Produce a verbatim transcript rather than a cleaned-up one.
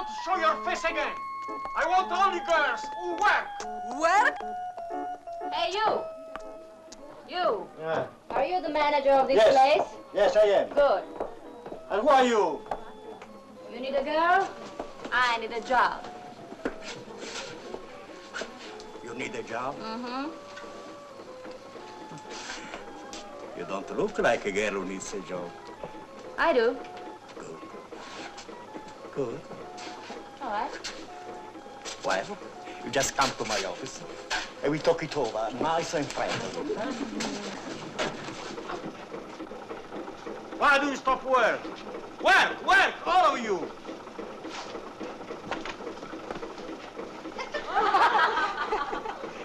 want to show your face again. I want only girls who work. Work? Hey, you. You. Yeah. Are you the manager of this Yes. place? Yes, I am. Good. And who are you? You need a girl? I need a job. You need a job? Mm-hmm. You don't look like a girl who needs a job. I do. Good. Good. All right. Well, you just come to my office and we talk it over, nice and friendly. Why do you stop work? Work, work, all of you.